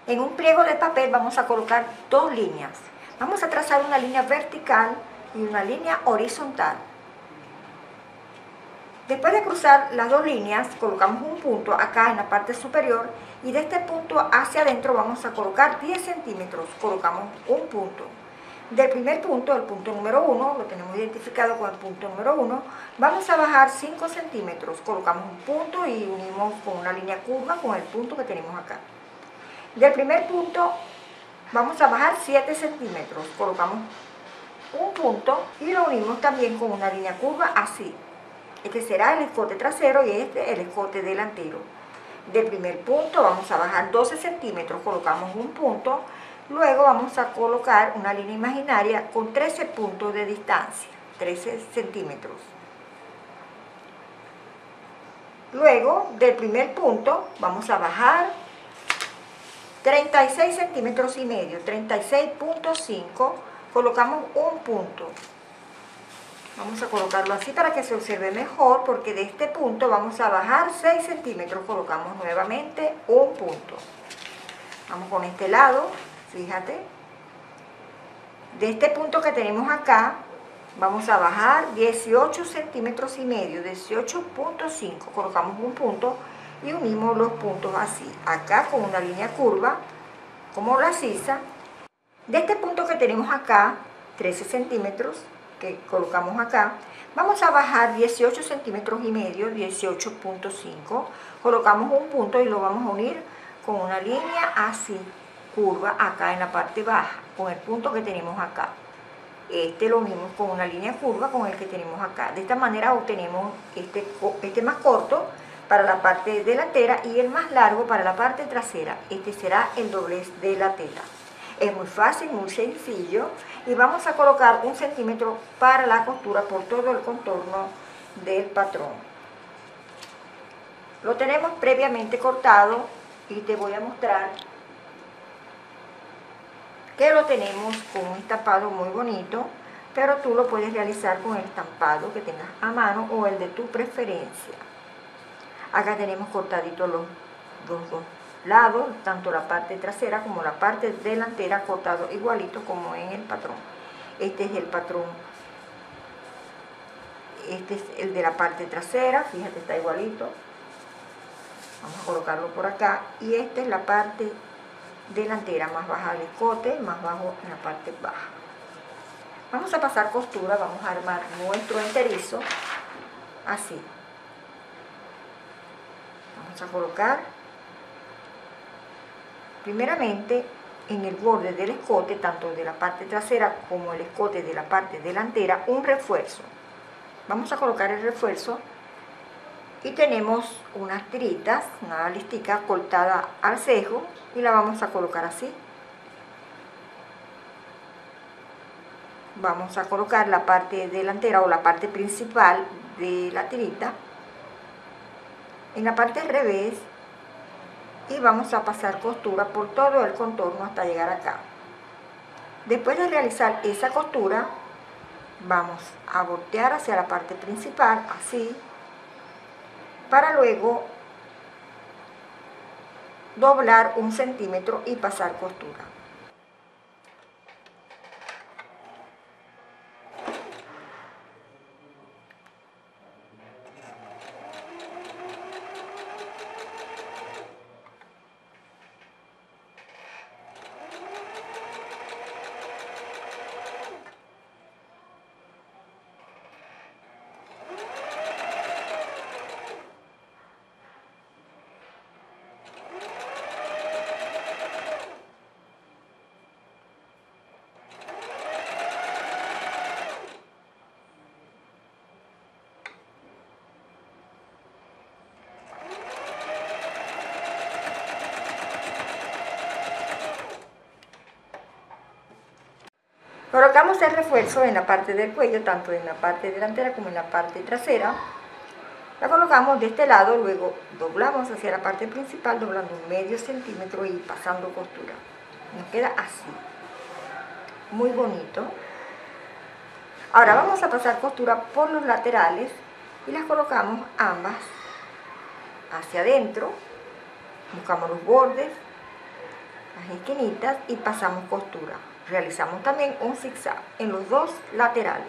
En un pliego de papel vamos a colocar dos líneas. Vamos a trazar una línea vertical y una línea horizontal. Después de cruzar las dos líneas, colocamos un punto acá en la parte superior y de este punto hacia adentro vamos a colocar 10 centímetros. Colocamos un punto. Del primer punto, el punto número 1, lo tenemos identificado con el punto número 1, vamos a bajar 5 centímetros. Colocamos un punto y unimos con una línea curva con el punto que tenemos acá. Del primer punto vamos a bajar 7 centímetros. Colocamos un punto y lo unimos también con una línea curva así. Este será el escote trasero y este el escote delantero. Del primer punto vamos a bajar 12 centímetros, colocamos un punto, luego vamos a colocar una línea imaginaria con 13 puntos de distancia, 13 centímetros. Luego del primer punto vamos a bajar 36 centímetros y medio, 36.5, colocamos un punto. Vamos a colocarlo así para que se observe mejor, porque de este punto vamos a bajar 6 centímetros, colocamos nuevamente un punto. Vamos con este lado, fíjate. De este punto que tenemos acá, vamos a bajar 18 centímetros y medio, 18.5, colocamos un punto y unimos los puntos así, acá con una línea curva, como la sisa. De este punto que tenemos acá, 13 centímetros, que colocamos acá, vamos a bajar 18 centímetros y medio, 18.5, colocamos un punto y lo vamos a unir con una línea así, curva, acá en la parte baja, con el punto que tenemos acá. Este lo unimos con una línea curva con el que tenemos acá. De esta manera obtenemos este más corto para la parte delantera y el más largo para la parte trasera. Este será el doblez de la tela. Es muy fácil, muy sencillo, y vamos a colocar 1 centímetro para la costura por todo el contorno del patrón. Lo tenemos previamente cortado y te voy a mostrar que lo tenemos con un estampado muy bonito, pero tú lo puedes realizar con el estampado que tengas a mano o el de tu preferencia. Acá tenemos cortaditos los dos lados, tanto la parte trasera como la parte delantera, cortado igualito como en el patrón. Este es el patrón, este es el de la parte trasera, fíjate, está igualito. Vamos a colocarlo por acá y esta es la parte delantera, más baja el escote, más bajo en la parte baja. Vamos a pasar costura, vamos a armar nuestro enterizo así. Vamos a colocar primeramente en el borde del escote, tanto de la parte trasera como el escote de la parte delantera, un refuerzo. Vamos a colocar el refuerzo y tenemos unas tiritas, una listica cortada al cejo y la vamos a colocar así. Vamos a colocar la parte delantera o la parte principal de la tirita en la parte al revés y vamos a pasar costura por todo el contorno hasta llegar acá. Después de realizar esa costura, vamos a voltear hacia la parte principal, así, para luego doblar 1 centímetro y pasar costura. Colocamos el refuerzo en la parte del cuello, tanto en la parte delantera como en la parte trasera. La colocamos de este lado, luego doblamos hacia la parte principal, doblando 1/2 centímetro y pasando costura. Nos queda así, muy bonito. Ahora vamos a pasar costura por los laterales y las colocamos ambas hacia adentro. Buscamos los bordes, las las esquinitas y pasamos costura. Realizamos también un zigzag en los dos laterales.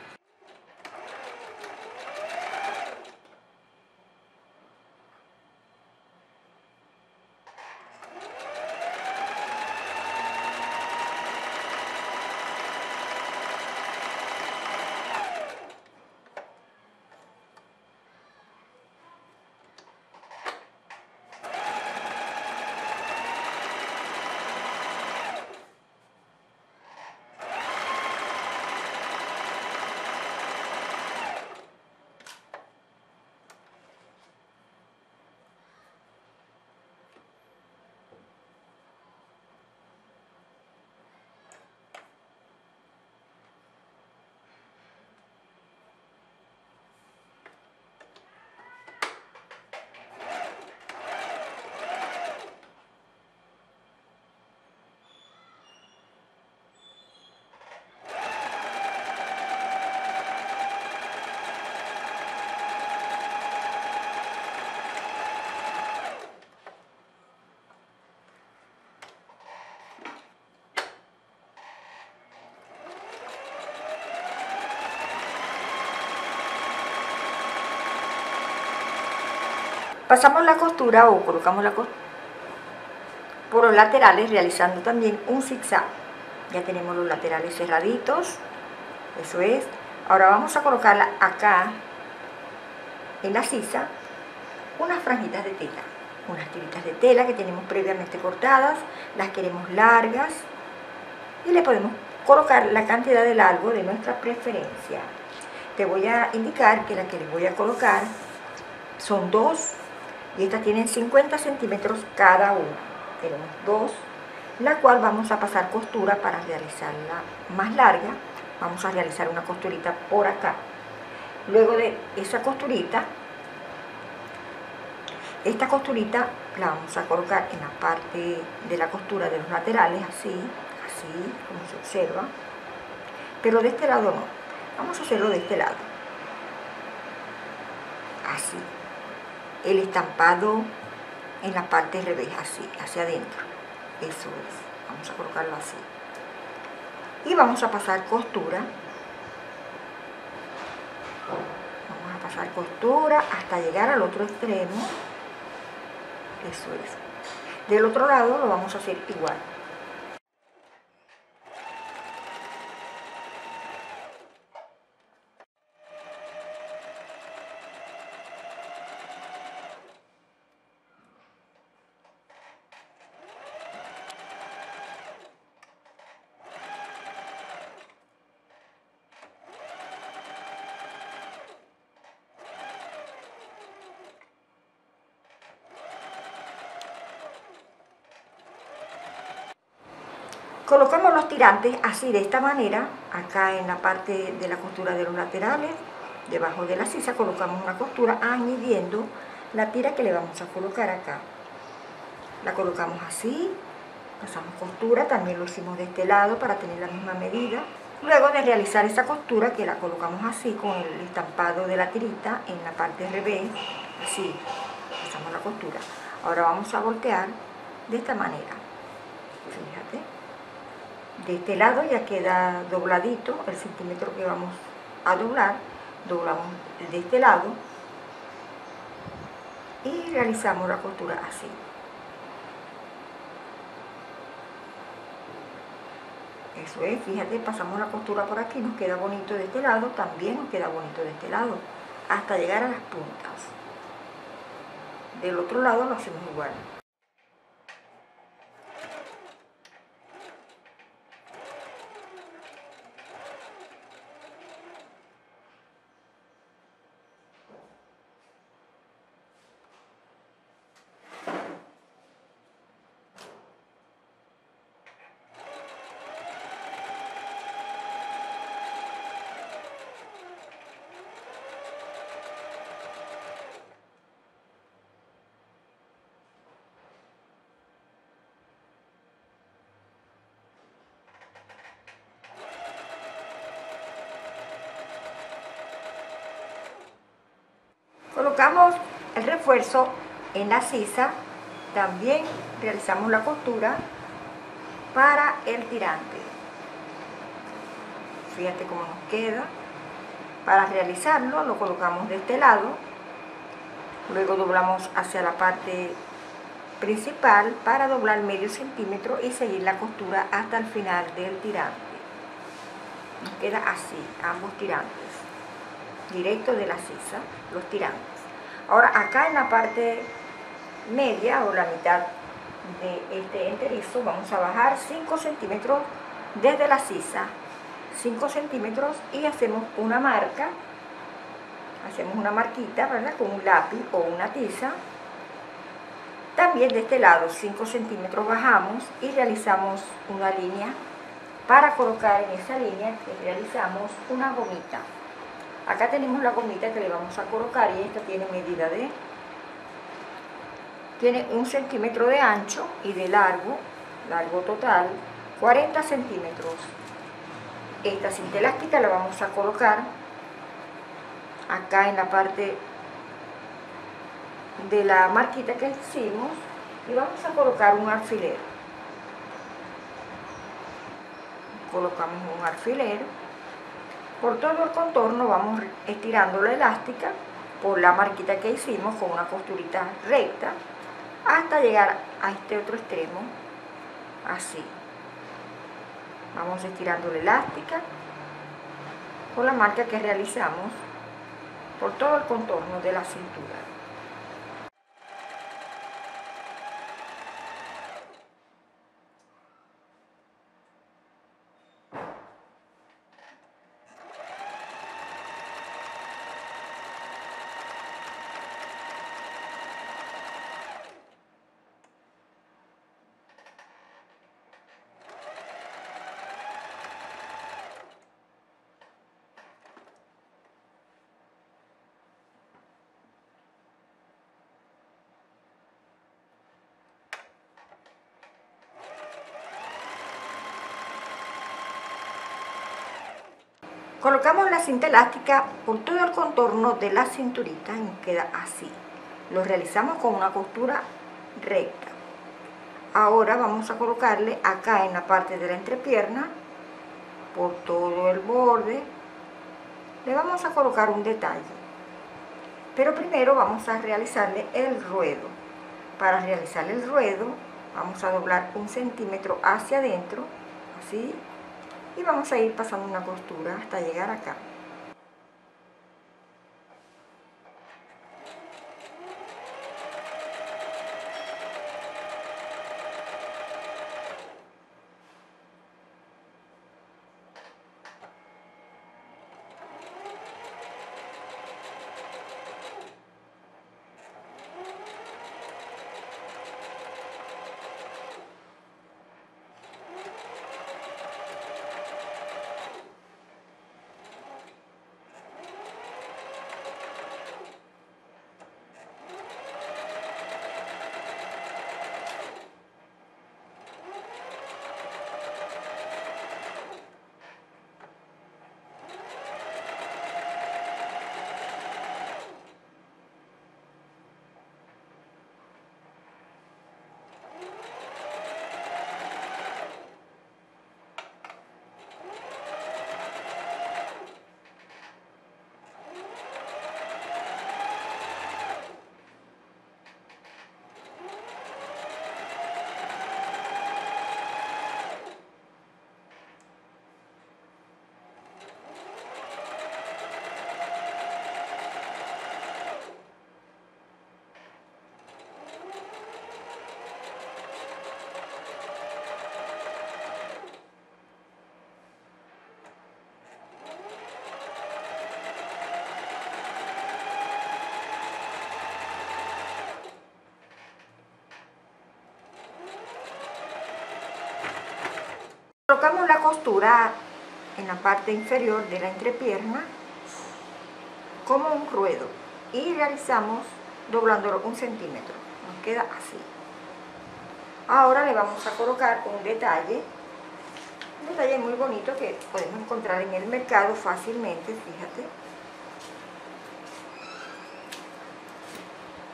Pasamos la costura o colocamos la costura por los laterales realizando también un zigzag. Ya tenemos los laterales cerraditos, eso es. Ahora vamos a colocar acá en la sisa unas franjitas de tela, unas tiritas de tela que tenemos previamente cortadas, las queremos largas y le podemos colocar la cantidad de largo de nuestra preferencia. Te voy a indicar que la que les voy a colocar son dos y estas tienen 50 centímetros cada una. Tenemos dos, la cual vamos a pasar costura para realizarla más larga. Vamos a realizar una costurita por acá. Luego de esa costurita, esta costurita la vamos a colocar en la parte de la costura de los laterales, así como se observa. Pero de este lado no, vamos a hacerlo de este lado. Así. El estampado en la parte del revés, así, hacia adentro. Eso es. Vamos a colocarlo así. Y vamos a pasar costura. Vamos a pasar costura hasta llegar al otro extremo. Eso es. Del otro lado lo vamos a hacer igual. Colocamos los tirantes así, de esta manera, acá en la parte de la costura de los laterales, debajo de la sisa colocamos una costura añadiendo la tira que le vamos a colocar acá. La colocamos así, pasamos costura, también lo hicimos de este lado para tener la misma medida. Luego de realizar esa costura, que la colocamos así con el estampado de la tirita en la parte revés, así, pasamos la costura. Ahora vamos a voltear de esta manera, fíjate. De este lado ya queda dobladito el centímetro que vamos a doblar, doblamos de este lado y realizamos la costura así. Eso es, fíjate, pasamos la costura por aquí, nos queda bonito de este lado, también nos queda bonito de este lado, hasta llegar a las puntas. Del otro lado lo hacemos igual. Colocamos el refuerzo en la sisa, también realizamos la costura para el tirante. Fíjate cómo nos queda. Para realizarlo lo colocamos de este lado, luego doblamos hacia la parte principal para doblar medio centímetro y seguir la costura hasta el final del tirante. Nos queda así, ambos tirantes, directo de la sisa, los tirantes. Ahora acá en la parte media o la mitad de este enterizo vamos a bajar 5 centímetros desde la sisa, 5 centímetros, y hacemos una marca, hacemos una marquita, ¿verdad?, con un lápiz o una tiza. También de este lado 5 centímetros bajamos y realizamos una línea para colocar en esa línea que realizamos una gomita. Acá tenemos la gomita que le vamos a colocar y esta tiene medida de, tiene 1 centímetro de ancho y de largo total 40 centímetros. Esta cinta elástica la vamos a colocar acá en la parte de la marquita que hicimos y vamos a colocar un alfiler. Colocamos un alfiler. Por todo el contorno vamos estirando la elástica por la marquita que hicimos con una costurita recta hasta llegar a este otro extremo, así. Vamos estirando la elástica con la marca que realizamos por todo el contorno de la cintura. Colocamos la cinta elástica por todo el contorno de la cinturita y nos queda así. Lo realizamos con una costura recta. Ahora vamos a colocarle acá en la parte de la entrepierna, por todo el borde, le vamos a colocar un detalle. Pero primero vamos a realizarle el ruedo. Para realizar el ruedo vamos a doblar 1 centímetro hacia adentro, así. Y vamos a ir pasando una costura hasta llegar acá. Colocamos la costura en la parte inferior de la entrepierna como un ruedo y realizamos doblándolo 1 centímetro. Nos queda así. Ahora le vamos a colocar un detalle muy bonito que podemos encontrar en el mercado fácilmente, fíjate.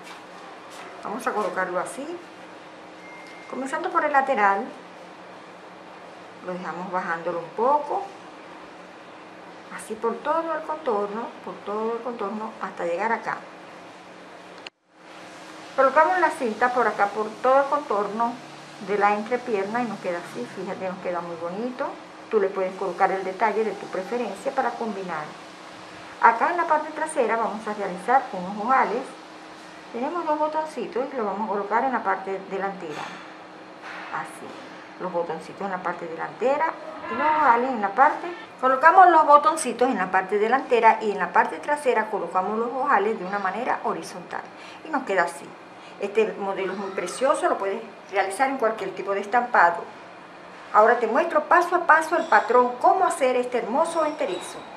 Vamos a colocarlo así, comenzando por el lateral. lo dejamos bajándolo un poco, así por todo el contorno hasta llegar acá. Colocamos la cinta por acá, por todo el contorno de la entrepierna y nos queda así, fíjate, nos queda muy bonito. Tú le puedes colocar el detalle de tu preferencia para combinar. Acá en la parte trasera vamos a realizar unos ojales. Tenemos dos botoncitos y los vamos a colocar en la parte delantera. Así, los botoncitos en la parte delantera y los ojales en la parte. Colocamos los botoncitos en la parte delantera y en la parte trasera colocamos los ojales de una manera horizontal. Y nos queda así. Este modelo es muy precioso, lo puedes realizar en cualquier tipo de estampado. Ahora te muestro paso a paso el patrón, cómo hacer este hermoso enterizo.